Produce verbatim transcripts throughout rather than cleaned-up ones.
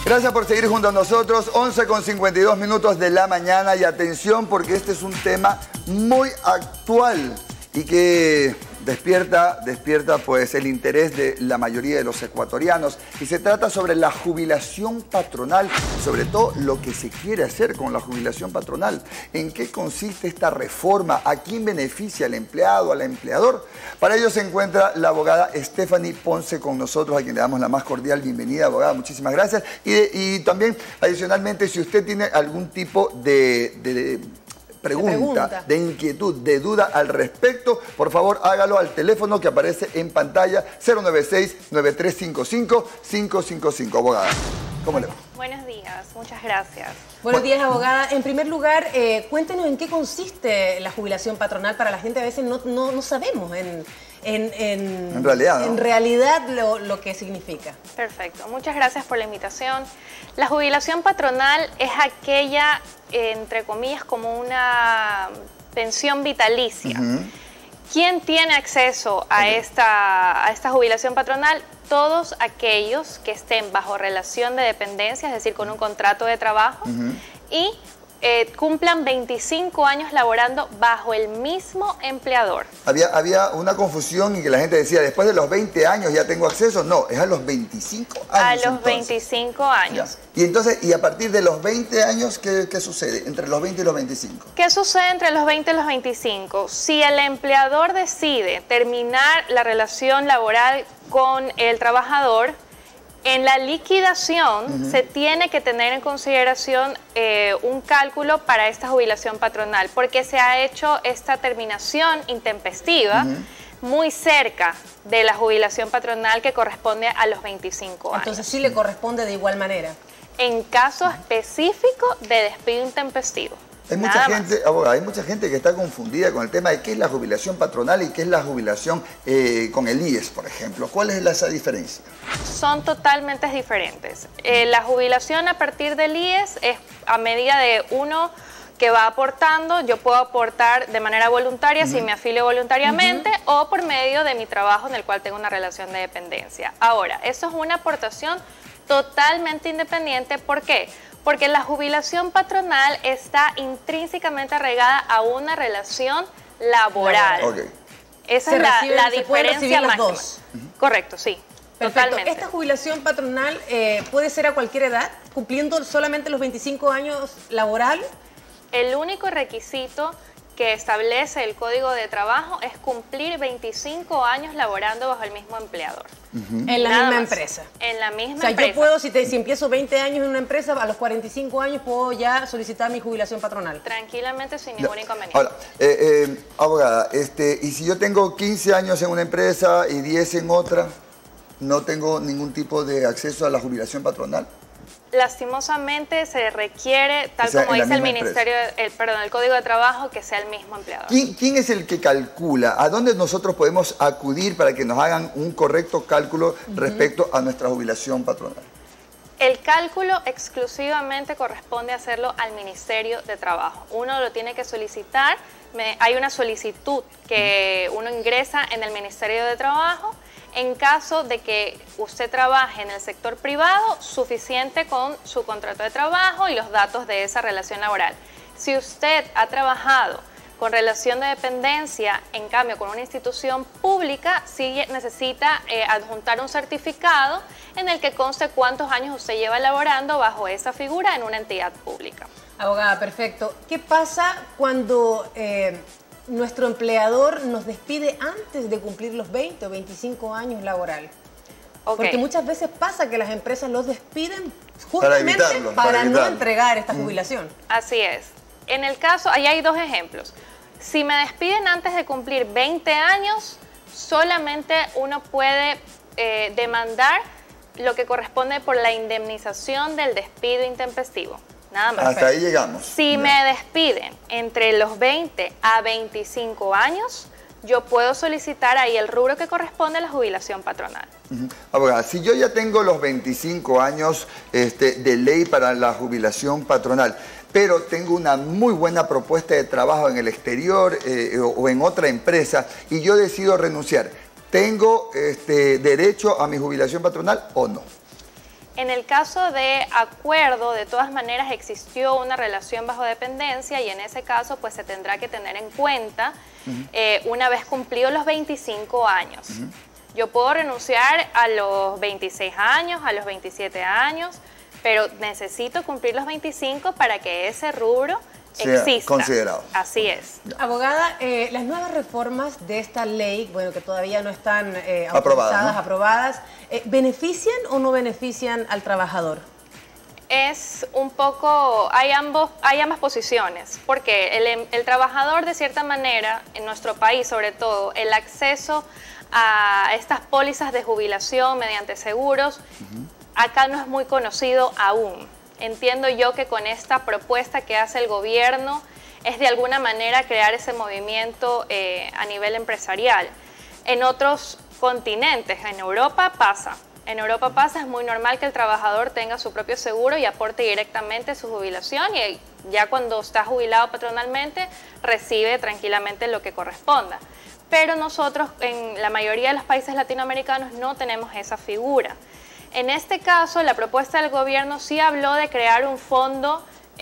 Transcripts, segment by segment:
Gracias por seguir junto a nosotros, once con cincuenta y dos minutos de la mañana, y atención porque este es un tema muy actual y que despierta, despierta pues el interés de la mayoría de los ecuatorianos, y se trata sobre la jubilación patronal, sobre todo lo que se quiere hacer con la jubilación patronal. ¿En qué consiste esta reforma? ¿A quién beneficia? ¿Al empleado? ¿Al empleador? Para ello se encuentra la abogada Stephanie Ponce con nosotros, a quien le damos la más cordial bienvenida. Abogada, muchísimas gracias. Y, y también, adicionalmente, si usted tiene algún tipo de... de, de Pregunta, de pregunta, de inquietud, de duda al respecto, por favor hágalo al teléfono que aparece en pantalla, cero nueve seis, nueve tres cinco cinco, cinco cinco cinco. Abogada, ¿cómo le va? Buenos días, muchas gracias. Buenos días, abogada. En primer lugar, eh, cuéntenos en qué consiste la jubilación patronal. Para la gente a veces no, no, no sabemos en, en, en, en realidad, ¿no? en realidad lo, lo que significa. Perfecto, muchas gracias por la invitación. La jubilación patronal es aquella, entre comillas, como una pensión vitalicia. Uh-huh. ¿Quién tiene acceso a, okay. esta, a esta jubilación patronal? Todos aquellos que estén bajo relación de dependencia, es decir, con un contrato de trabajo, uh-huh. y eh, cumplan veinticinco años laborando bajo el mismo empleador. Había, había una confusión y que la gente decía, después de los veinte años ya tengo acceso. No, es a los veinticinco años. A los entonces. veinticinco años. Ya. Y entonces, y a partir de los veinte años, ¿qué, ¿qué sucede? Entre los veinte y los veinticinco. ¿Qué sucede entre los veinte y los veinticinco? Si el empleador decide terminar la relación laboral con el trabajador, en la liquidación uh-huh. se tiene que tener en consideración eh, un cálculo para esta jubilación patronal, porque se ha hecho esta terminación intempestiva uh-huh. muy cerca de la jubilación patronal que corresponde a los veinticinco años. Entonces sí le corresponde de igual manera. En caso específico de despido intempestivo. Hay mucha gente, abogada, hay mucha gente que está confundida con el tema de qué es la jubilación patronal y qué es la jubilación eh, con el I E S, por ejemplo. ¿Cuál es la, esa diferencia? Son totalmente diferentes. Eh, la jubilación a partir del I E S es a medida de uno que va aportando. Yo puedo aportar de manera voluntaria uh-huh. si me afilio voluntariamente uh-huh. o por medio de mi trabajo en el cual tengo una relación de dependencia. Ahora, eso es una aportación totalmente independiente. ¿Por qué? Porque la jubilación patronal está intrínsecamente arraigada a una relación laboral. Okay. Esa se es la, reciben, la se diferencia las máxima. Dos. Uh-huh. Correcto, sí. Perfecto. Totalmente. ¿Esta jubilación patronal eh, puede ser a cualquier edad, cumpliendo solamente los veinticinco años laboral? El único requisito que establece el Código de Trabajo es cumplir veinticinco años laborando bajo el mismo empleador. Uh-huh. En la Nada misma más. empresa. En la misma o sea, empresa. yo puedo, si, te, si empiezo veinte años en una empresa, a los cuarenta y cinco años puedo ya solicitar mi jubilación patronal. Tranquilamente, sin ningún no. inconveniente. Ahora, eh, eh, abogada, este, y si yo tengo quince años en una empresa y diez en otra, ¿no tengo ningún tipo de acceso a la jubilación patronal? Lastimosamente se requiere, tal o sea, como dice el Ministerio, el, perdón, el Código de Trabajo, que sea el mismo empleador. ¿Quién, ¿Quién es el que calcula? ¿A dónde nosotros podemos acudir para que nos hagan un correcto cálculo uh-huh. respecto a nuestra jubilación patronal? El cálculo exclusivamente corresponde hacerlo al Ministerio de Trabajo. Uno lo tiene que solicitar, me, hay una solicitud que uno ingresa en el Ministerio de Trabajo. En caso de que usted trabaje en el sector privado, suficiente con su contrato de trabajo y los datos de esa relación laboral. Si usted ha trabajado con relación de dependencia, en cambio con una institución pública, sí necesita eh, adjuntar un certificado en el que conste cuántos años usted lleva laborando bajo esa figura en una entidad pública. Abogada, perfecto. ¿Qué pasa cuando eh, nuestro empleador nos despide antes de cumplir los veinte o veinticinco años laboral? Okay. Porque muchas veces pasa que las empresas los despiden justamente para, para, para no entregar esta jubilación. Así es. En el caso, ahí hay dos ejemplos. Si me despiden antes de cumplir veinte años, solamente uno puede eh, demandar lo que corresponde por la indemnización del despido intempestivo. Nada más. Hasta ahí llegamos. Si ya. me despiden entre los veinte a veinticinco años, yo puedo solicitar ahí el rubro que corresponde a la jubilación patronal. Uh-huh. Abogada, si yo ya tengo los veinticinco años este, de ley para la jubilación patronal, pero tengo una muy buena propuesta de trabajo en el exterior eh, o, o en otra empresa y yo decido renunciar, ¿tengo este, derecho a mi jubilación patronal o no? En el caso de acuerdo, de todas maneras existió una relación bajo dependencia y en ese caso pues se tendrá que tener en cuenta uh-huh. eh, una vez cumplidos los veinticinco años. Uh-huh. Yo puedo renunciar a los veintiséis años, a los veintisiete años, pero necesito cumplir los veinticinco para que ese rubro sea exista. Considerado. Así es. Abogada, eh, las nuevas reformas de esta ley, bueno, que todavía no están eh, aprobadas, ¿no? aprobadas, eh, ¿benefician o no benefician al trabajador? Es un poco, hay, ambos, hay ambas posiciones, porque el, el trabajador de cierta manera, en nuestro país sobre todo, el acceso a estas pólizas de jubilación mediante seguros, uh-huh. acá no es muy conocido aún. Entiendo yo que con esta propuesta que hace el gobierno es de alguna manera crear ese movimiento eh, a nivel empresarial. En otros continentes, en Europa pasa. En Europa pasa, es muy normal que el trabajador tenga su propio seguro y aporte directamente su jubilación y ya cuando está jubilado patronalmente recibe tranquilamente lo que corresponda. Pero nosotros en la mayoría de los países latinoamericanos no tenemos esa figura. En este caso, la propuesta del gobierno sí habló de crear un fondo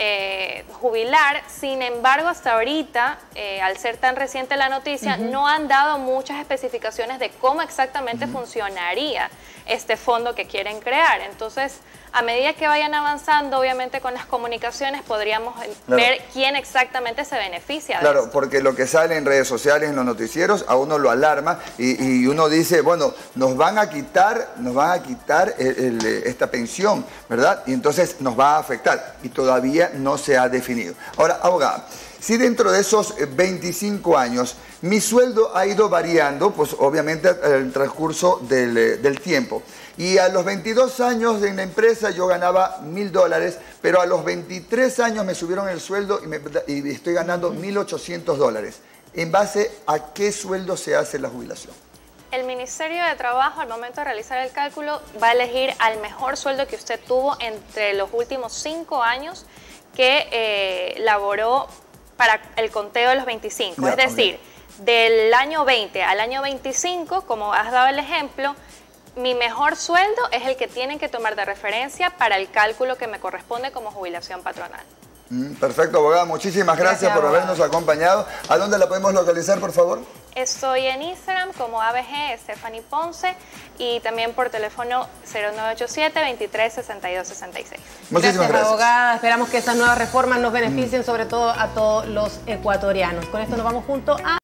eh, jubilar, sin embargo, hasta ahorita, eh, al ser tan reciente la noticia, uh-huh. no han dado muchas especificaciones de cómo exactamente uh-huh. funcionaría este fondo que quieren crear. Entonces, a medida que vayan avanzando, obviamente con las comunicaciones podríamos claro. ver quién exactamente se beneficia de Claro, esto. porque lo que sale en redes sociales, en los noticieros, a uno lo alarma y, y uno dice, bueno, nos van a quitar, nos van a quitar el, el, esta pensión, ¿verdad? Y entonces nos va a afectar y todavía no se ha definido. Ahora, abogada, si dentro de esos veinticinco años mi sueldo ha ido variando, pues obviamente el transcurso del, del tiempo. Y a los veintidós años en la empresa yo ganaba mil dólares, pero a los veintitrés años me subieron el sueldo y, me, y estoy ganando mil ochocientos dólares. ¿En base a qué sueldo se hace la jubilación? El Ministerio de Trabajo, al momento de realizar el cálculo, va a elegir al mejor sueldo que usted tuvo entre los últimos cinco años que eh, laboró para el conteo de los veinticinco. Ya, es decir, okay. del año veinte al año veinticinco, como has dado el ejemplo, mi mejor sueldo es el que tienen que tomar de referencia para el cálculo que me corresponde como jubilación patronal. Mm, perfecto, abogada. Muchísimas gracias, gracias por abogada. habernos acompañado. ¿A dónde la podemos localizar, por favor? Estoy en Instagram como A B G Stephanie Ponce y también por teléfono cero nueve ocho siete, veintitrés, sesenta y dos, sesenta y seis. Muchísimas gracias, gracias. abogada. Esperamos que estas nuevas reformas nos beneficien mm. sobre todo a todos los ecuatorianos. Con esto nos vamos junto a...